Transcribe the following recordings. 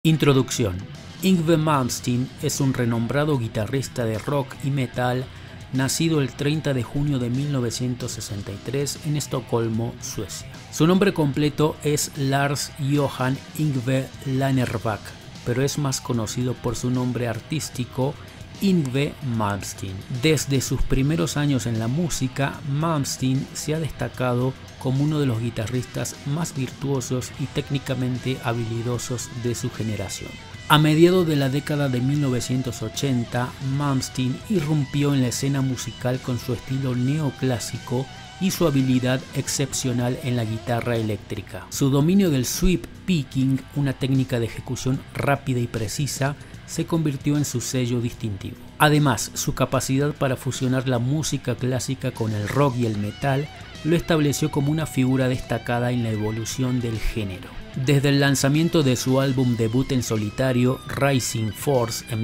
Introducción. Yngwie Malmsteen es un renombrado guitarrista de rock y metal nacido el 30 de junio de 1963 en Estocolmo, Suecia. Su nombre completo es Lars Johan Yngwie Lannerback, pero es más conocido por su nombre artístico Yngwie Malmsteen. Desde sus primeros años en la música, Malmsteen se ha destacado como uno de los guitarristas más virtuosos y técnicamente habilidosos de su generación. A mediados de la década de 1980, Malmsteen irrumpió en la escena musical con su estilo neoclásico y su habilidad excepcional en la guitarra eléctrica. Su dominio del sweep picking, una técnica de ejecución rápida y precisa, se convirtió en su sello distintivo. Además, su capacidad para fusionar la música clásica con el rock y el metal lo estableció como una figura destacada en la evolución del género. Desde el lanzamiento de su álbum debut en solitario, Rising Force, en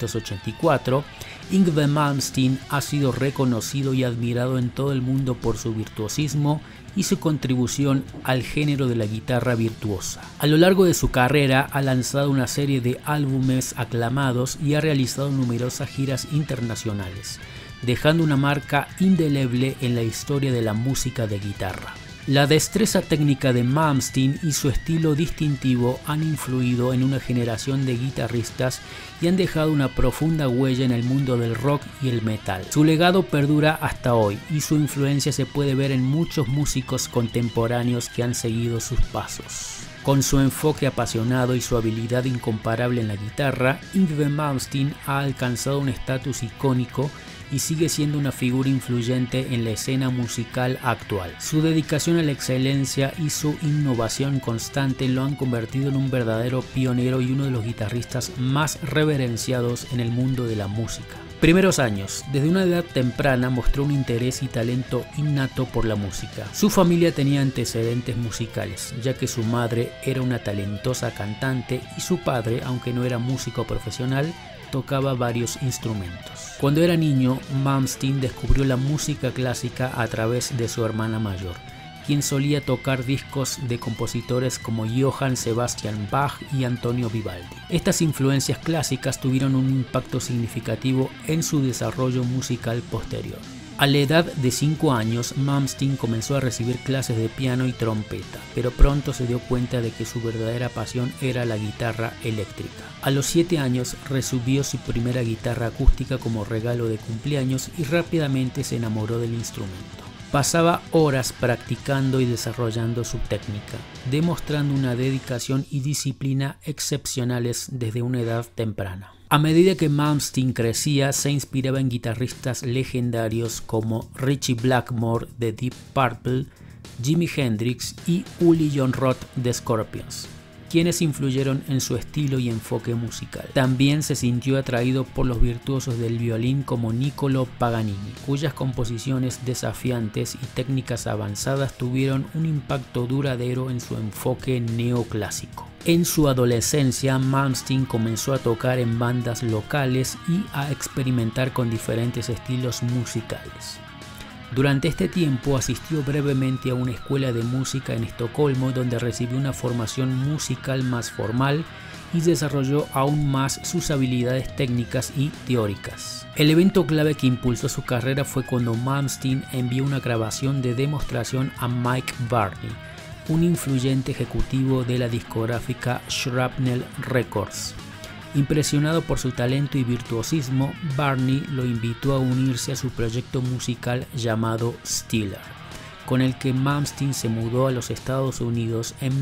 1984, Yngwie Malmsteen ha sido reconocido y admirado en todo el mundo por su virtuosismo y su contribución al género de la guitarra virtuosa. A lo largo de su carrera ha lanzado una serie de álbumes aclamados y ha realizado numerosas giras internacionales, dejando una marca indeleble en la historia de la música de guitarra. La destreza técnica de Malmsteen y su estilo distintivo han influido en una generación de guitarristas y han dejado una profunda huella en el mundo del rock y el metal. Su legado perdura hasta hoy y su influencia se puede ver en muchos músicos contemporáneos que han seguido sus pasos. Con su enfoque apasionado y su habilidad incomparable en la guitarra, Yngwie Malmsteen ha alcanzado un estatus icónico y sigue siendo una figura influyente en la escena musical actual. Su dedicación a la excelencia y su innovación constante lo han convertido en un verdadero pionero y uno de los guitarristas más reverenciados en el mundo de la música. Primeros años. Desde una edad temprana mostró un interés y talento innato por la música. Su familia tenía antecedentes musicales, ya que su madre era una talentosa cantante y su padre, aunque no era músico profesional, tocaba varios instrumentos. Cuando era niño, Malmsteen descubrió la música clásica a través de su hermana mayor, quien solía tocar discos de compositores como Johann Sebastian Bach y Antonio Vivaldi. Estas influencias clásicas tuvieron un impacto significativo en su desarrollo musical posterior. A la edad de 5 años, Malmsteen comenzó a recibir clases de piano y trompeta, pero pronto se dio cuenta de que su verdadera pasión era la guitarra eléctrica. A los 7 años recibió su primera guitarra acústica como regalo de cumpleaños y rápidamente se enamoró del instrumento. Pasaba horas practicando y desarrollando su técnica, demostrando una dedicación y disciplina excepcionales desde una edad temprana. A medida que Malmsteen crecía, se inspiraba en guitarristas legendarios como Ritchie Blackmore de Deep Purple, Jimi Hendrix y Uli Jon Roth de Scorpions, quienes influyeron en su estilo y enfoque musical. También se sintió atraído por los virtuosos del violín como Niccolò Paganini, cuyas composiciones desafiantes y técnicas avanzadas tuvieron un impacto duradero en su enfoque neoclásico. En su adolescencia, Malmsteen comenzó a tocar en bandas locales y a experimentar con diferentes estilos musicales. Durante este tiempo asistió brevemente a una escuela de música en Estocolmo, donde recibió una formación musical más formal y desarrolló aún más sus habilidades técnicas y teóricas. El evento clave que impulsó su carrera fue cuando Malmsteen envió una grabación de demostración a Mike Varney, un influyente ejecutivo de la discográfica Shrapnel Records. Impresionado por su talento y virtuosismo, Varney lo invitó a unirse a su proyecto musical llamado Steeler, con el que Malmsteen se mudó a los Estados Unidos en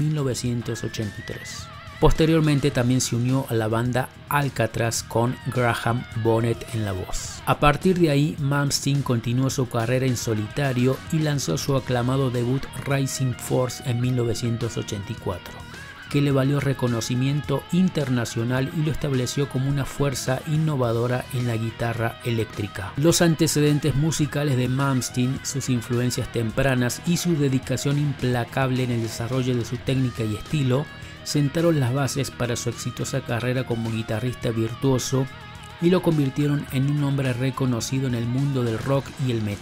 1983. Posteriormente también se unió a la banda Alcatraz con Graham Bonnet en la voz. A partir de ahí, Malmsteen continuó su carrera en solitario y lanzó su aclamado debut Rising Force en 1984. Que le valió reconocimiento internacional y lo estableció como una fuerza innovadora en la guitarra eléctrica. Los antecedentes musicales de Malmsteen, sus influencias tempranas y su dedicación implacable en el desarrollo de su técnica y estilo sentaron las bases para su exitosa carrera como guitarrista virtuoso y lo convirtieron en un hombre reconocido en el mundo del rock y el metal.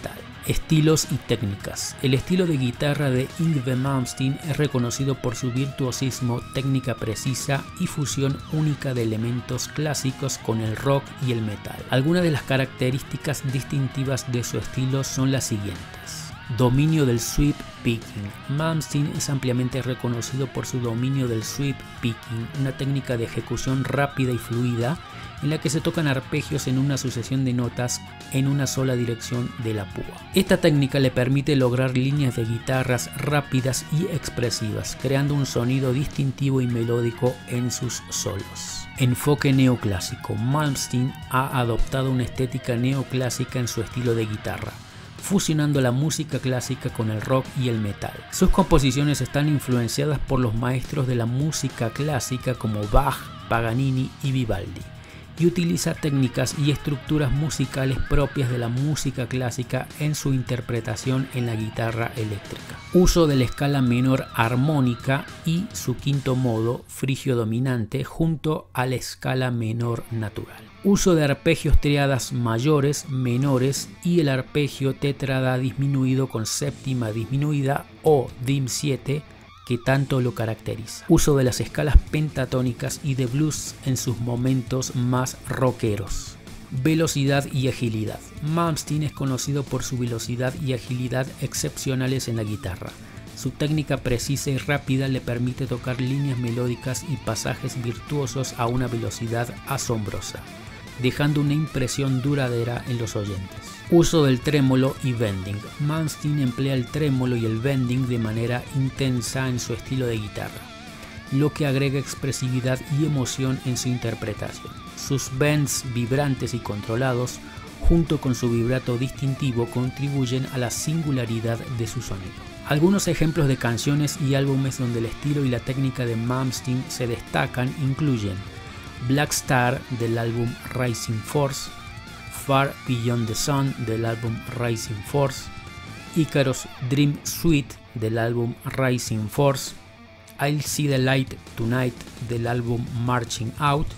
Estilos y técnicas. El estilo de guitarra de Yngwie Malmsteen es reconocido por su virtuosismo, técnica precisa y fusión única de elementos clásicos con el rock y el metal. Algunas de las características distintivas de su estilo son las siguientes. Dominio del sweep picking. Malmsteen es ampliamente reconocido por su dominio del sweep picking, una técnica de ejecución rápida y fluida en la que se tocan arpegios en una sucesión de notas en una sola dirección de la púa. Esta técnica le permite lograr líneas de guitarras rápidas y expresivas, creando un sonido distintivo y melódico en sus solos. Enfoque neoclásico. Malmsteen ha adoptado una estética neoclásica en su estilo de guitarra, fusionando la música clásica con el rock y el metal. Sus composiciones están influenciadas por los maestros de la música clásica como Bach, Paganini y Vivaldi, y utiliza técnicas y estructuras musicales propias de la música clásica en su interpretación en la guitarra eléctrica. Uso de la escala menor armónica y su quinto modo, frigio dominante, junto a la escala menor natural. Uso de arpegios triadas mayores, menores y el arpegio tétrada disminuido con séptima disminuida o dim 7 que tanto lo caracteriza. Uso de las escalas pentatónicas y de blues en sus momentos más rockeros. Velocidad y agilidad. Malmsteen es conocido por su velocidad y agilidad excepcionales en la guitarra. Su técnica precisa y rápida le permite tocar líneas melódicas y pasajes virtuosos a una velocidad asombrosa, dejando una impresión duradera en los oyentes. Uso del trémolo y bending. Malmsteen emplea el trémolo y el bending de manera intensa en su estilo de guitarra, lo que agrega expresividad y emoción en su interpretación. Sus bends vibrantes y controlados, junto con su vibrato distintivo, contribuyen a la singularidad de su sonido. Algunos ejemplos de canciones y álbumes donde el estilo y la técnica de Malmsteen se destacan incluyen Black Star del álbum Rising Force, Far Beyond the Sun del álbum Rising Force, Icarus Dream Suite del álbum Rising Force, I'll See the Light Tonight del álbum Marching Out,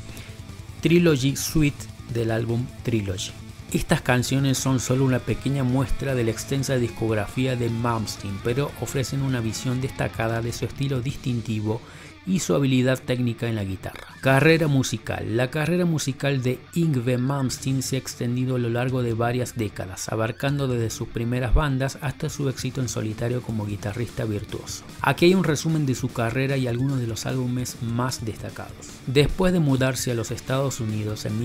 Trilogy Suite del álbum Trilogy. Estas canciones son solo una pequeña muestra de la extensa discografía de Malmsteen, pero ofrecen una visión destacada de su estilo distintivo y su habilidad técnica en la guitarra. Carrera musical. La carrera musical de Yngwie Malmsteen se ha extendido a lo largo de varias décadas, abarcando desde sus primeras bandas hasta su éxito en solitario como guitarrista virtuoso. Aquí hay un resumen de su carrera y algunos de los álbumes más destacados. Después de mudarse a los Estados Unidos en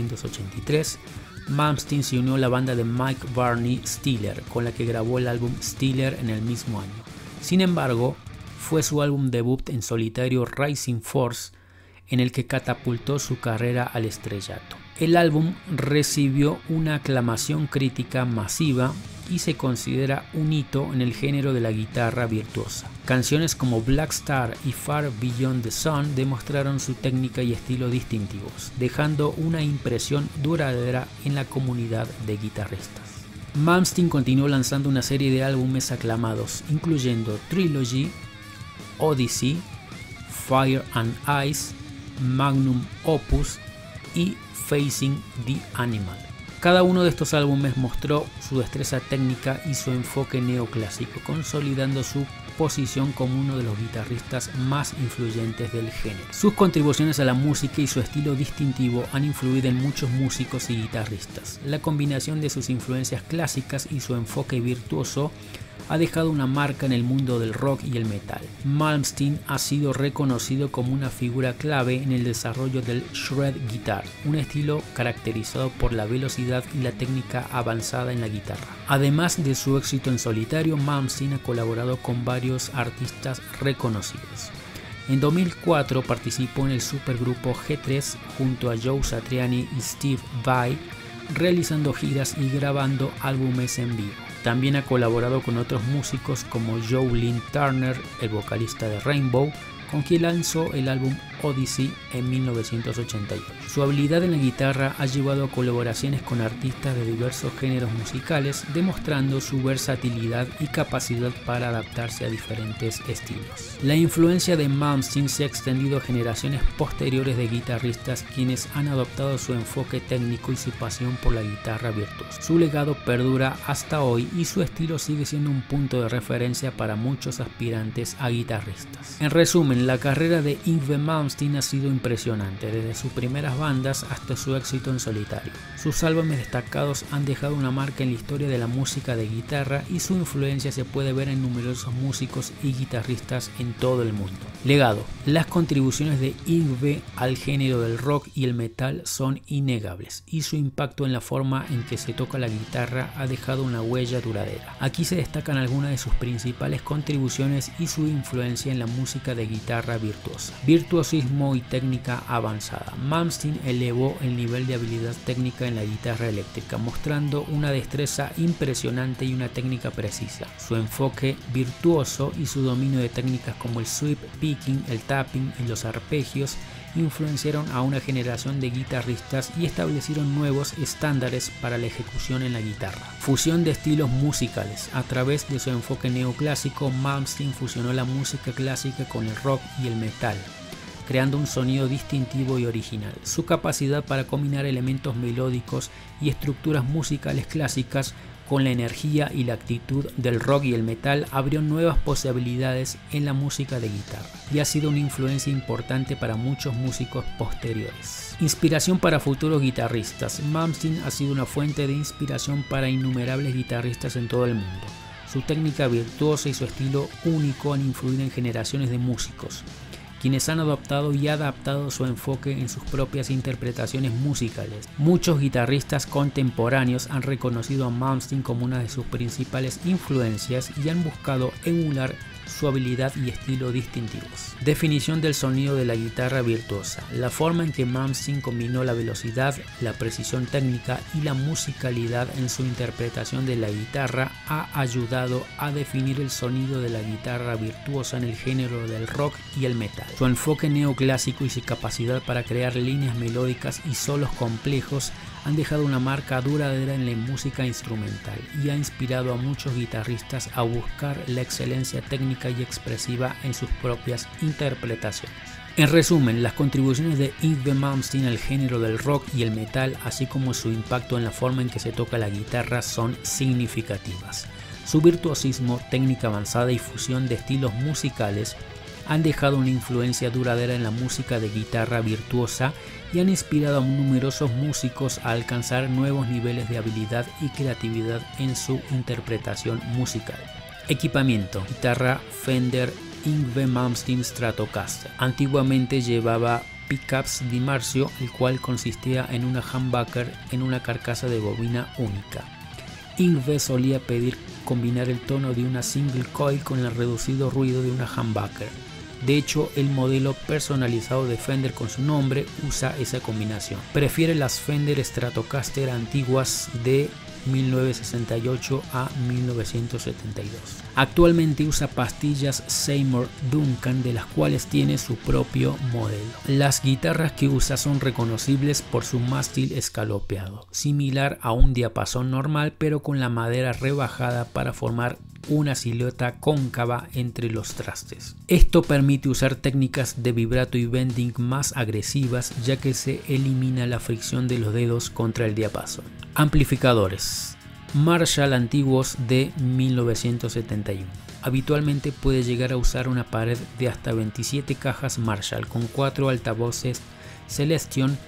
1983, Malmsteen se unió a la banda de Mike Barney Steeler, con la que grabó el álbum Steeler en el mismo año. Sin embargo, fue su álbum debut en solitario Rising Force en el que catapultó su carrera al estrellato. El álbum recibió una aclamación crítica masiva y se considera un hito en el género de la guitarra virtuosa. Canciones como Black Star y Far Beyond the Sun demostraron su técnica y estilo distintivos, dejando una impresión duradera en la comunidad de guitarristas. Malmsteen continuó lanzando una serie de álbumes aclamados, incluyendo Trilogy, Odyssey, Fire and Ice, Magnum Opus y Facing the Animal. Cada uno de estos álbumes mostró su destreza técnica y su enfoque neoclásico, consolidando su posición como uno de los guitarristas más influyentes del género. Sus contribuciones a la música y su estilo distintivo han influido en muchos músicos y guitarristas. La combinación de sus influencias clásicas y su enfoque virtuoso ha dejado una marca en el mundo del rock y el metal. Malmsteen ha sido reconocido como una figura clave en el desarrollo del shred guitar, un estilo caracterizado por la velocidad y la técnica avanzada en la guitarra. Además de su éxito en solitario, Malmsteen ha colaborado con varios artistas reconocidos. En 2004 participó en el supergrupo G3 junto a Joe Satriani y Steve Vai, realizando giras y grabando álbumes en vivo. También ha colaborado con otros músicos como Joe Lynn Turner, el vocalista de Rainbow, con quien lanzó el álbum Odyssey en 1988. Su habilidad en la guitarra ha llevado a colaboraciones con artistas de diversos géneros musicales, demostrando su versatilidad y capacidad para adaptarse a diferentes estilos. La influencia de Malmsteen se ha extendido a generaciones posteriores de guitarristas quienes han adoptado su enfoque técnico y su pasión por la guitarra virtuosa. Su legado perdura hasta hoy y su estilo sigue siendo un punto de referencia para muchos aspirantes a guitarristas. En resumen, la carrera de Yngwie Malmsteen ha sido impresionante, desde sus primeras bandas hasta su éxito en solitario. Sus álbumes destacados han dejado una marca en la historia de la música de guitarra y su influencia se puede ver en numerosos músicos y guitarristas en todo el mundo. Legado. Las contribuciones de Yngwie al género del rock y el metal son innegables y su impacto en la forma en que se toca la guitarra ha dejado una huella duradera. Aquí se destacan algunas de sus principales contribuciones y su influencia en la música de guitarra virtuosa. Virtuosismo y técnica avanzada. Malmsteen elevó el nivel de habilidad técnica en la guitarra eléctrica, mostrando una destreza impresionante y una técnica precisa. Su enfoque virtuoso y su dominio de técnicas como el sweep, picking, el tapping y los arpegios influenciaron a una generación de guitarristas y establecieron nuevos estándares para la ejecución en la guitarra. Fusión de estilos musicales. A través de su enfoque neoclásico, Malmsteen fusionó la música clásica con el rock y el metal, creando un sonido distintivo y original. Su capacidad para combinar elementos melódicos y estructuras musicales clásicas con la energía y la actitud del rock y el metal abrió nuevas posibilidades en la música de guitarra y ha sido una influencia importante para muchos músicos posteriores. Inspiración para futuros guitarristas. Malmsteen ha sido una fuente de inspiración para innumerables guitarristas en todo el mundo. Su técnica virtuosa y su estilo único han influido en generaciones de músicos, quienes han adoptado y adaptado su enfoque en sus propias interpretaciones musicales. Muchos guitarristas contemporáneos han reconocido a Malmsteen como una de sus principales influencias y han buscado emular su habilidad y estilo distintivos. Definición del sonido de la guitarra virtuosa. La forma en que Malmsteen combinó la velocidad, la precisión técnica y la musicalidad en su interpretación de la guitarra ha ayudado a definir el sonido de la guitarra virtuosa en el género del rock y el metal. Su enfoque neoclásico y su capacidad para crear líneas melódicas y solos complejos han dejado una marca duradera en la música instrumental y ha inspirado a muchos guitarristas a buscar la excelencia técnica y expresiva en sus propias interpretaciones. En resumen, las contribuciones de Yngwie Malmsteen al género del rock y el metal, así como su impacto en la forma en que se toca la guitarra, son significativas. Su virtuosismo, técnica avanzada y fusión de estilos musicales han dejado una influencia duradera en la música de guitarra virtuosa y han inspirado a numerosos músicos a alcanzar nuevos niveles de habilidad y creatividad en su interpretación musical. Equipamiento. Guitarra Fender Yngwie Malmsteen Stratocaster. Antiguamente llevaba pickups DiMarzio, el cual consistía en una humbucker en una carcasa de bobina única. Yngwie solía pedir combinar el tono de una single coil con el reducido ruido de una humbucker. De hecho, el modelo personalizado de Fender con su nombre usa esa combinación. Prefiere las Fender Stratocaster antiguas de 1968 a 1972. Actualmente usa pastillas Seymour Duncan, de las cuales tiene su propio modelo. Las guitarras que usa son reconocibles por su mástil escalopeado, similar a un diapasón normal, pero con la madera rebajada para formar una silueta cóncava entre los trastes. Esto permite usar técnicas de vibrato y bending más agresivas, ya que se elimina la fricción de los dedos contra el diapasón. Amplificadores Marshall antiguos de 1971. Habitualmente puede llegar a usar una pared de hasta 27 cajas Marshall con 4 altavoces Celestion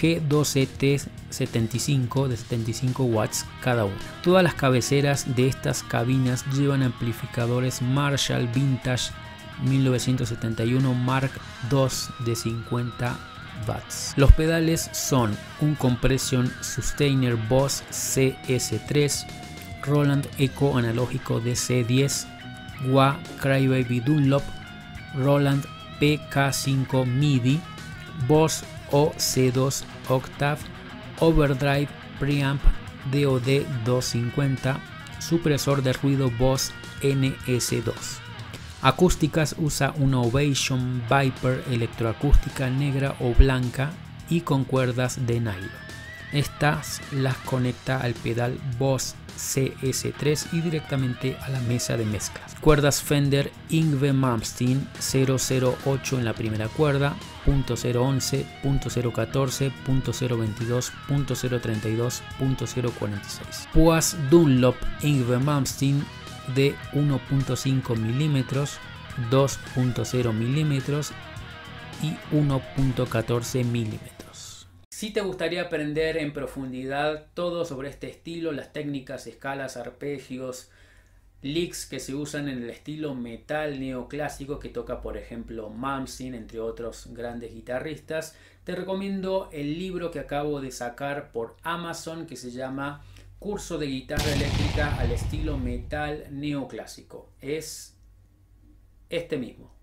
G12T75 de 75 watts cada una. Todas las cabeceras de estas cabinas llevan amplificadores Marshall Vintage 1971 Mark II de 50 watts. Los pedales son un Compression Sustainer Boss CS3, Roland Echo analógico DC10, Wah Crybaby Dunlop, Roland PK5 MIDI, Boss OC2 Octave, Overdrive Preamp DOD 250, supresor de ruido Boss NS2. Acústicas usa una Ovation Viper electroacústica negra o blanca y con cuerdas de nylon. Estas las conecta al pedal Boss CS3 y directamente a la mesa de mezclas. Cuerdas Fender Yngwie Malmsteen 008 en la primera cuerda, .011, .014, .022, .032, .046. Púas Dunlop Yngwie Malmsteen de 1.5 milímetros, 2.0 milímetros y 1.14 milímetros. Si te gustaría aprender en profundidad todo sobre este estilo, las técnicas, escalas, arpegios, licks que se usan en el estilo metal neoclásico que toca por ejemplo Malmsteen, entre otros grandes guitarristas, te recomiendo el libro que acabo de sacar por Amazon que se llama Curso de guitarra eléctrica al estilo metal neoclásico. Es este mismo.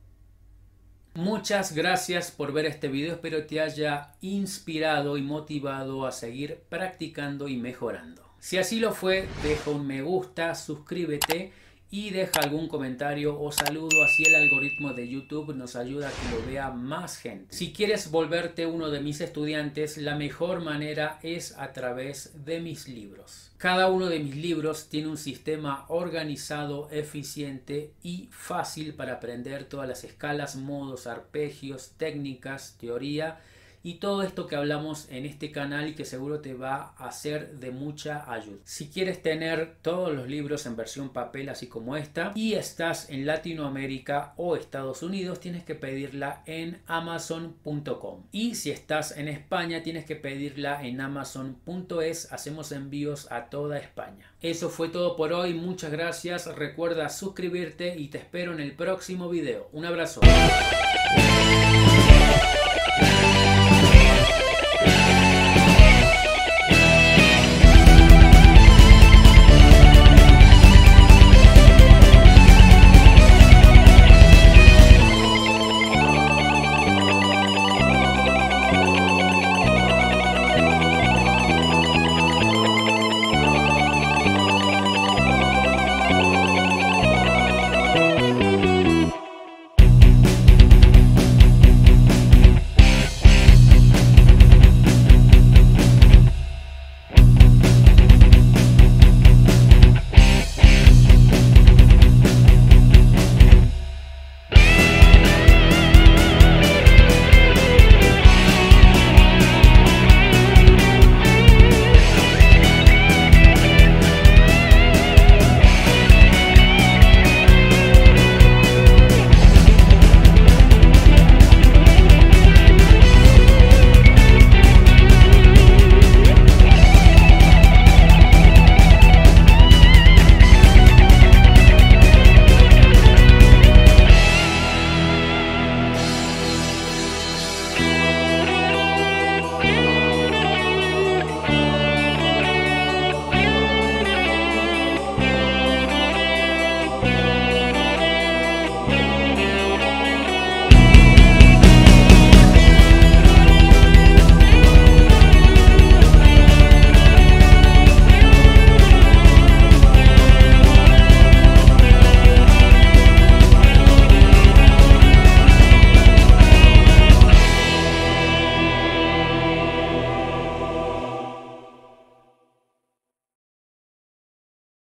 Muchas gracias por ver este video, espero te haya inspirado y motivado a seguir practicando y mejorando. Si así lo fue, deja un me gusta, suscríbete y deja algún comentario o saludo, así el algoritmo de YouTube nos ayuda a que lo vea más gente. Si quieres volverte uno de mis estudiantes, la mejor manera es a través de mis libros. Cada uno de mis libros tiene un sistema organizado, eficiente y fácil para aprender todas las escalas, modos, arpegios, técnicas, teoría y todo esto que hablamos en este canal y que seguro te va a ser de mucha ayuda. Si quieres tener todos los libros en versión papel así como esta y estás en Latinoamérica o Estados Unidos, tienes que pedirla en Amazon.com. Y si estás en España, tienes que pedirla en Amazon.es. Hacemos envíos a toda España. Eso fue todo por hoy. Muchas gracias. Recuerda suscribirte y te espero en el próximo video. Un abrazo.